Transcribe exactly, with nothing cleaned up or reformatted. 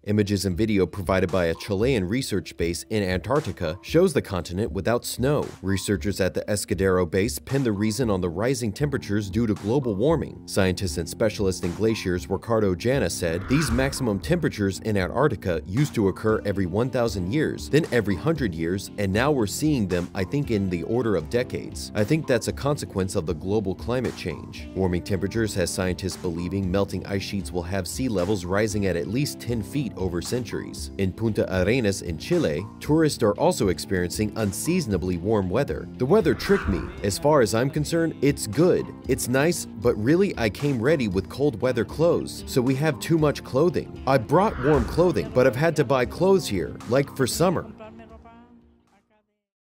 Images and video provided by a Chilean research base in Antarctica shows the continent without snow. Researchers at the Escudero base pin the reason on the rising temperatures due to global warming. Scientist and specialist in glaciers Ricardo Jana said these maximum temperatures in Antarctica used to occur every one thousand years, then every one hundred years, and now we're seeing them, I think, in the order of decades. I think that's a consequence of the global climate change. Warming temperatures has scientists believing melting ice sheets will have sea levels rising at at least ten feet over centuries. In Punta Arenas in Chile, tourists are also experiencing unseasonably warm weather. The weather tricked me. As far as I'm concerned, it's good. It's nice, but really I came ready with cold weather clothes, so we have too much clothing. I brought warm clothing, but I've had to buy clothes here, like for summer.